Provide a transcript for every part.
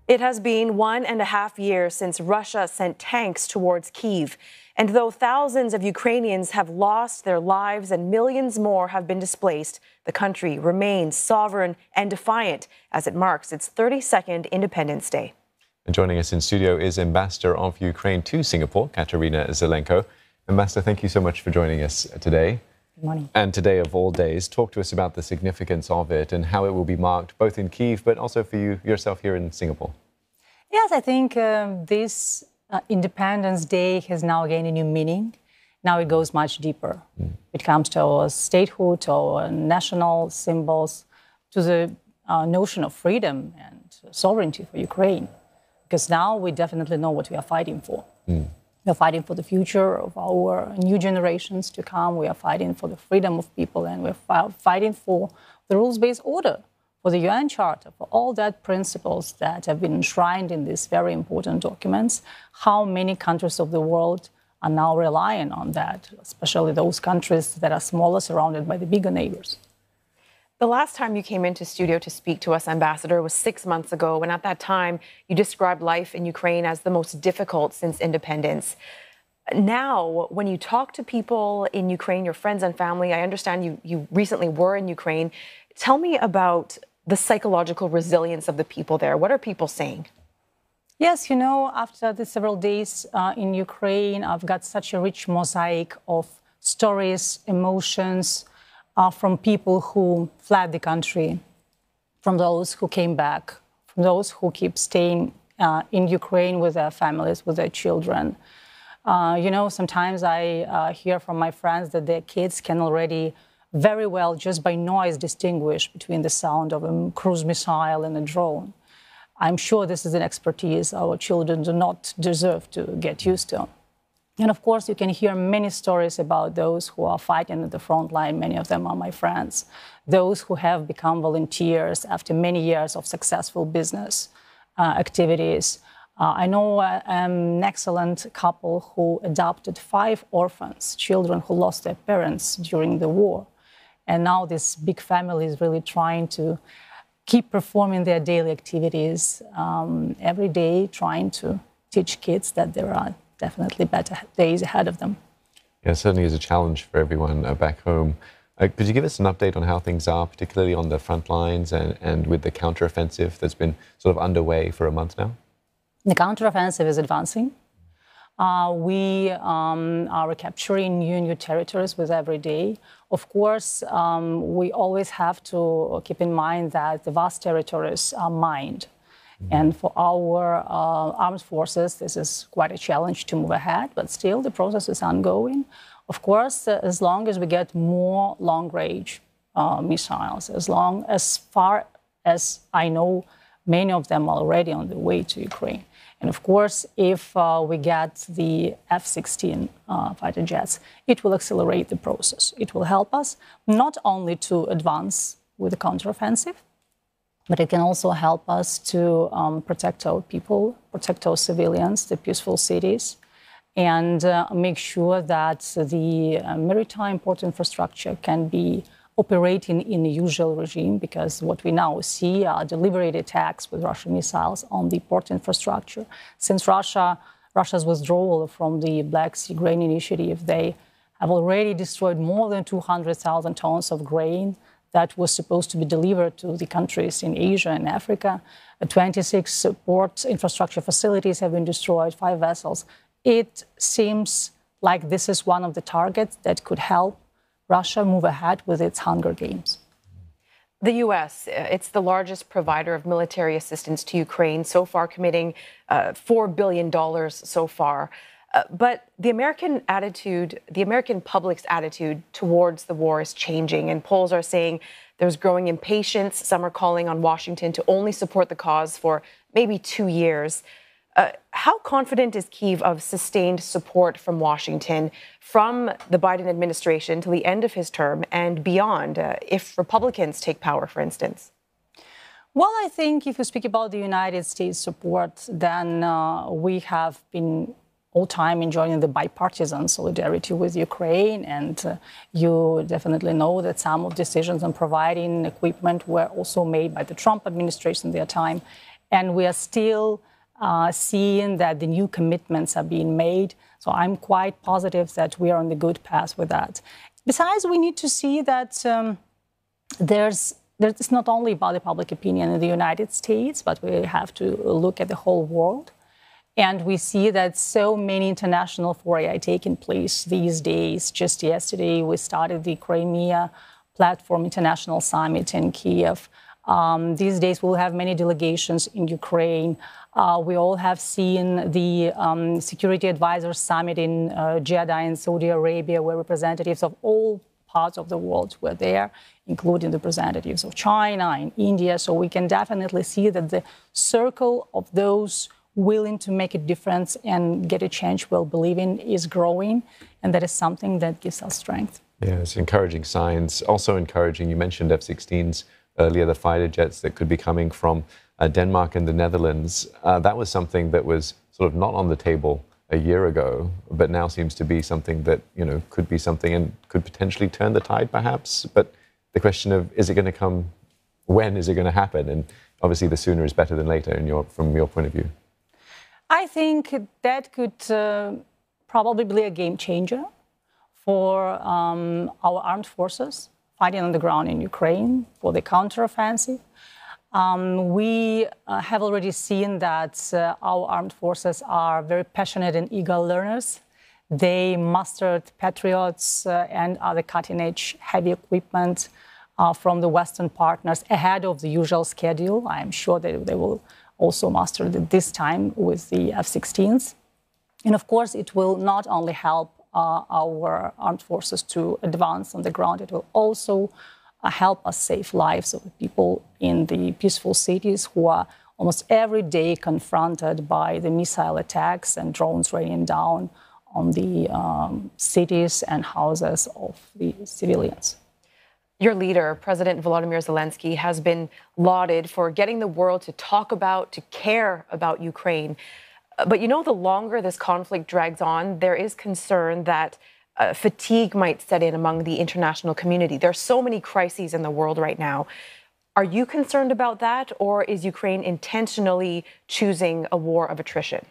It has been 1.5 years since Russia sent tanks towards Kyiv. And though thousands of Ukrainians have lost their lives and millions more have been displaced, the country remains sovereign and defiant as it marks its 32nd Independence Day. And joining us in studio is Ambassador of Ukraine to Singapore, Katerina Zelenko. Ambassador, thank you so much for joining us today. Good morning. And today of all days, talk to us about the significance of it and how it will be marked both in Kyiv, but also for you yourself here in Singapore. Yes, I think this Independence Day has now gained a new meaning. Now it goes much deeper. It comes to our statehood, to our national symbols, to the notion of freedom and sovereignty for Ukraine. Because now we definitely know what we are fighting for. We are fighting for the future of our new generations to come. We are fighting for the freedom of people, and we're fighting for the rules-based order, for the UN Charter, for all that principles that have been enshrined in these very important documents. How many countries of the world are now relying on that, especially those countries that are smaller, surrounded by the bigger neighbors. The last time you came into studio to speak to us, Ambassador, was 6 months ago, and at that time, you described life in Ukraine as the most difficult since independence. Now, when you talk to people in Ukraine, your friends and family, I understand you recently were in Ukraine. Tell me about the psychological resilience of the people there. What are people saying? Yes, you know, after the several days in Ukraine, I've got such a rich mosaic of stories, emotions, from people who fled the country, from those who came back, from those who keep staying in Ukraine with their families, with their children. You know, sometimes I hear from my friends that their kids can already very well, just by noise, distinguish between the sound of a cruise missile and a drone. I'm sure this is an expertise our children do not deserve to get used to. And of course, you can hear many stories about those who are fighting at the front line. Many of them are my friends. Those who have become volunteers after many years of successful business activities. I know an excellent couple who adopted 5 orphans, children who lost their parents during the war. And now this big family is really trying to keep performing their daily activities every day, trying to teach kids that there are definitely better days ahead of them. Yeah, it certainly is a challenge for everyone back home. Could you give us an update on how things are, particularly on the front lines and with the counteroffensive that's been sort of underway for a month now? The counteroffensive is advancing. We are recapturing new territories with every day. Of course, we always have to keep in mind that the vast territories are mined. And for our armed forces, this is quite a challenge to move ahead, but still the process is ongoing. Of course, as long as we get more long-range missiles, as far as I know, many of them are already on the way to Ukraine. And of course, if we get the F-16 fighter jets, it will accelerate the process. It will help us not only to advance with the counteroffensive, but it can also help us to protect our people, protect our civilians, the peaceful cities, and make sure that the maritime port infrastructure can be operating in the usual regime, because what we now see are deliberate attacks with Russian missiles on the port infrastructure. Since Russia's withdrawal from the Black Sea Grain Initiative, they have already destroyed more than 200,000 tons of grain that was supposed to be delivered to the countries in Asia and Africa. 26 port infrastructure facilities have been destroyed, 5 vessels. It seems like this is one of the targets that could help Russia move ahead with its Hunger Games. The U.S., it's the largest provider of military assistance to Ukraine, so far committing $4 billion so far. But the American public's attitude towards the war is changing, and polls are saying there's growing impatience. Some are calling on Washington to only support the cause for maybe 2 years. How confident is Kyiv of sustained support from Washington, from the Biden administration till the end of his term and beyond, if Republicans take power, for instance? Well, I think if you speak about the United States support, then we have been all time enjoying the bipartisan solidarity with Ukraine. And you definitely know that some of decisions on providing equipment were also made by the Trump administration at their time. And we are still seeing that the new commitments are being made. So I'm quite positive that we are on the good path with that. Besides, we need to see that it's not only about the public opinion in the United States, but we have to look at the whole world. And we see that so many international fora are taking place these days. Just yesterday, we started the Crimea Platform International Summit in Kiev. These days, we'll have many delegations in Ukraine. We all have seen the Security Advisors Summit in Jeddah in Saudi Arabia, where representatives of all parts of the world were there, including the representatives of China and India. So we can definitely see that the circle of those willing to make a difference and get a change we'll believe in is growing. And that is something that gives us strength. Yeah, it's encouraging signs. Also encouraging, you mentioned F-16s earlier, the fighter jets that could be coming from Denmark and the Netherlands. That was something that was sort of not on the table a year ago, but now seems to be something that, could be something and could potentially turn the tide perhaps. But the question of, is it going to come, when is it going to happen? And obviously the sooner is better than later from your point of view. I think that could probably be a game changer for our armed forces fighting on the ground in Ukraine for the counteroffensive. We have already seen that our armed forces are very passionate and eager learners. They mastered Patriots and other cutting-edge heavy equipment from the Western partners ahead of the usual schedule. I am sure that they will also master it this time with the F-16s. And of course, it will not only help our armed forces to advance on the ground, it will also help us save lives of the people in the peaceful cities who are almost every day confronted by the missile attacks and drones raining down on the cities and houses of the civilians. Your leader, President Volodymyr Zelensky, has been lauded for getting the world to talk about, to care about Ukraine. But the longer this conflict drags on, there is concern that fatigue might set in among the international community. There are so many crises in the world right now. Are you concerned about that, or is Ukraine intentionally choosing a war of attrition?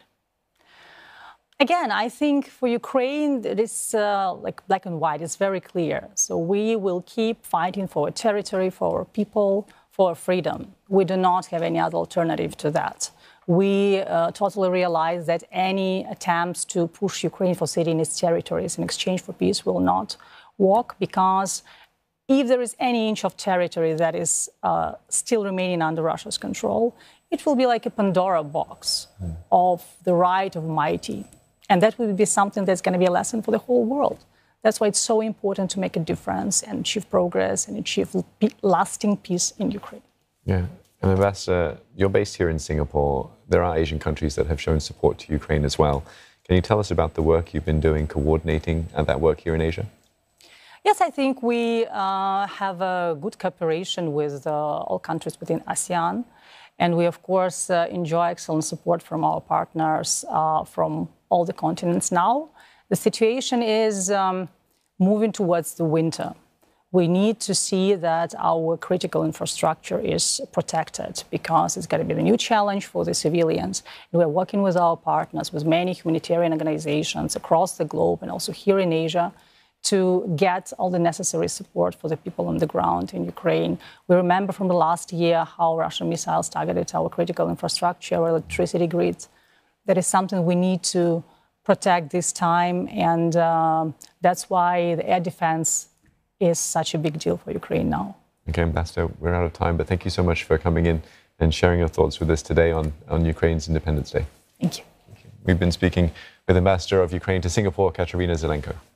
Again, I think for Ukraine, it is like black and white. It's very clear. So we will keep fighting for our territory, for our people, for our freedom. We do not have any other alternative to that. We totally realize that any attempts to push Ukraine for ceding its territories in exchange for peace will not work, because if there is any inch of territory that is still remaining under Russia's control, it will be like a Pandora box of the right of mighty. And that will be something that's going to be a lesson for the whole world. That's why it's so important to make a difference and achieve progress and achieve lasting peace in Ukraine. Yeah. And Ambassador, you're based here in Singapore. There are Asian countries that have shown support to Ukraine as well. Can you tell us about the work you've been doing coordinating that work here in Asia? Yes, I think we have a good cooperation with all countries within ASEAN. And we, of course, enjoy excellent support from our partners from all the continents now. The situation is moving towards the winter. We need to see that our critical infrastructure is protected, because it's going to be a new challenge for the civilians. And we're working with our partners, with many humanitarian organizations across the globe and also here in Asia, to get all the necessary support for the people on the ground in Ukraine. We remember from the last year how Russian missiles targeted our critical infrastructure, our electricity grids. That is something we need to protect this time, and that's why the air defense is such a big deal for Ukraine now. Okay, Ambassador, we're out of time, but thank you so much for coming in and sharing your thoughts with us today on Ukraine's Independence Day. Thank you. We've been speaking with Ambassador of Ukraine to Singapore, Katerina Zelenko.